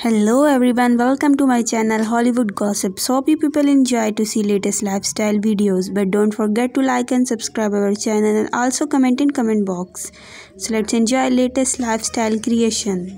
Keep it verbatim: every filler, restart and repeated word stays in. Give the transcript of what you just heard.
Hello everyone, welcome to my channel Hollywood Gossips. Hope you people enjoy to see latest lifestyle videos, but don't forget to like and subscribe our channel and also comment in comment box. So let's enjoy latest lifestyle creation.